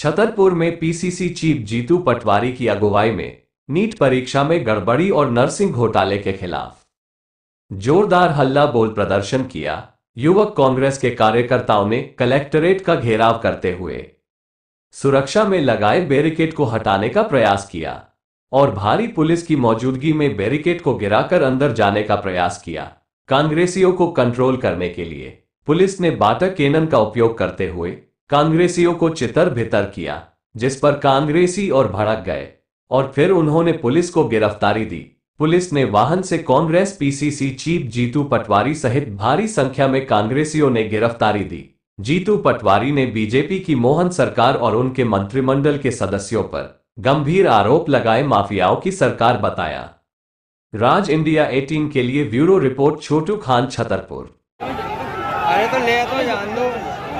छतरपुर में PCC chief Jitu पटवारी की अगुवाई में नीट परीक्षा में गड़बड़ी और नर्सिंग घोटाले के खिलाफ जोरदार हल्ला बोल प्रदर्शन किया। युवक कांग्रेस के कार्यकर्ताओं ने कलेक्टरेट का घेराव करते हुए सुरक्षा में लगाए बैरिकेड को हटाने का प्रयास किया और भारी पुलिस की मौजूदगी में बैरिकेड को गिराकर अंदर जाने का प्रयास किया। कांग्रेसियों को कंट्रोल करने के लिए पुलिस ने वाटर कैनन का उपयोग करते हुए कांग्रेसियों को चितर भितर किया, जिस पर कांग्रेसी और भड़क गए और फिर उन्होंने पुलिस को गिरफ्तारी दी। पुलिस ने वाहन से Congress PCC chief Jitu Patwari सहित भारी संख्या में कांग्रेसियों ने गिरफ्तारी दी। जीतू पटवारी ने बीजेपी की मोहन सरकार और उनके मंत्रिमंडल के सदस्यों पर गंभीर आरोप लगाए माफियाओं की सरकार बताया। राज इंडिया 18 के लिए ब्यूरो रिपोर्ट छोटू खान, छतरपुर। अरे तो ले तो जान दो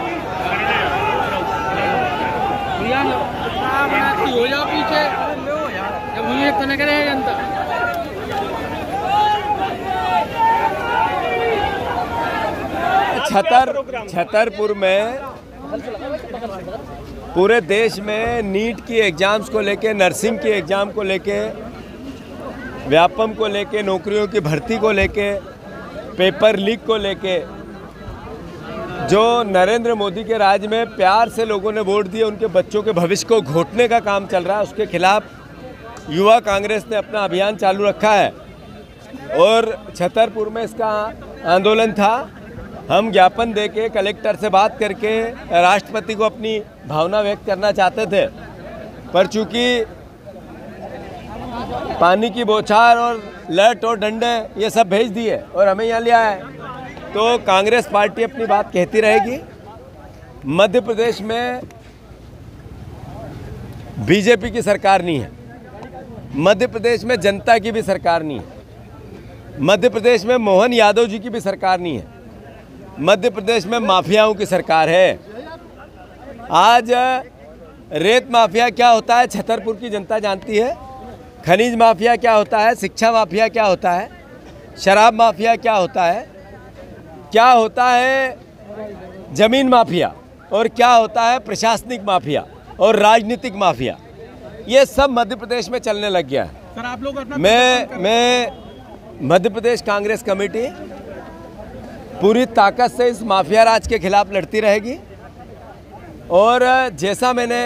हो जाओ पीछे जब मुझे तो न करे जनता। छतरपुर में पूरे देश में नीट की एग्ज़ाम्स को लेके, नर्सिंग की एग्ज़ाम को लेके, व्यापम को लेके, नौकरियों की भर्ती को लेके, पेपर लीक को लेके जो नरेंद्र मोदी के राज में प्यार से लोगों ने वोट दिए, उनके बच्चों के भविष्य को घोटने का काम चल रहा है, उसके खिलाफ युवा कांग्रेस ने अपना अभियान चालू रखा है और छतरपुर में इसका आंदोलन था। हम ज्ञापन देके कलेक्टर से बात करके राष्ट्रपति को अपनी भावना व्यक्त करना चाहते थे, पर चूंकि पानी की बौछार और लठ और डंडे ये सब भेज दिए और हमें यहाँ लिया है, तो कांग्रेस पार्टी अपनी बात कहती रहेगी। मध्य प्रदेश में बीजेपी की सरकार नहीं है, मध्य प्रदेश में जनता की भी सरकार नहीं है, मध्य प्रदेश में मोहन यादव जी की भी सरकार नहीं है, मध्य प्रदेश में माफियाओं की सरकार है। आज रेत माफिया क्या होता है छतरपुर की जनता जानती है, खनिज माफिया क्या होता है, शिक्षा माफिया क्या होता है, शराब माफिया क्या होता है जमीन माफिया, और क्या होता है प्रशासनिक माफिया और राजनीतिक माफिया। ये सब मध्य प्रदेश में चलने लग गया है। सर आप लोग अपना मैं मध्य प्रदेश कांग्रेस कमेटी पूरी ताकत से इस माफिया राज के खिलाफ लड़ती रहेगी और जैसा मैंने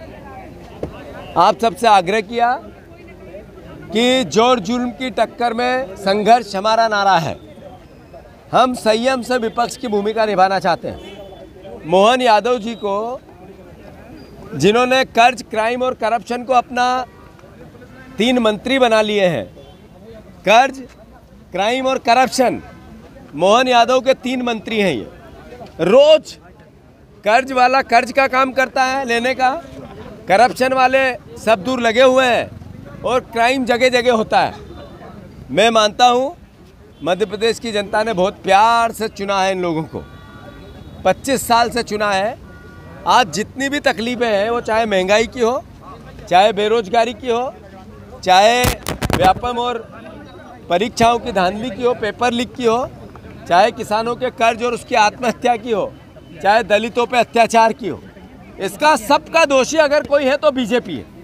आप सबसे आग्रह किया कि जोर जुल्म की टक्कर में संघर्ष हमारा नारा है, हम संयम से विपक्ष की भूमिका निभाना चाहते हैं। मोहन यादव जी को, जिन्होंने कर्ज, क्राइम और करप्शन को अपना 3 मंत्री बना लिए हैं, कर्ज, क्राइम और करप्शन, मोहन यादव के 3 मंत्री हैं। ये रोज कर्ज वाला कर्ज का काम करता है लेने का, करप्शन वाले सब दूर लगे हुए हैं और क्राइम जगह जगह होता है। मैं मानता हूँ मध्य प्रदेश की जनता ने बहुत प्यार से चुना है इन लोगों को, 25 साल से चुना है। आज जितनी भी तकलीफें हैं, वो चाहे महंगाई की हो, चाहे बेरोजगारी की हो, चाहे व्यापम और परीक्षाओं की धांधली की हो, पेपर लीक की हो, चाहे किसानों के कर्ज और उसकी आत्महत्या की हो, चाहे दलितों पे अत्याचार की हो, इसका सबका दोषी अगर कोई है तो बीजेपी है।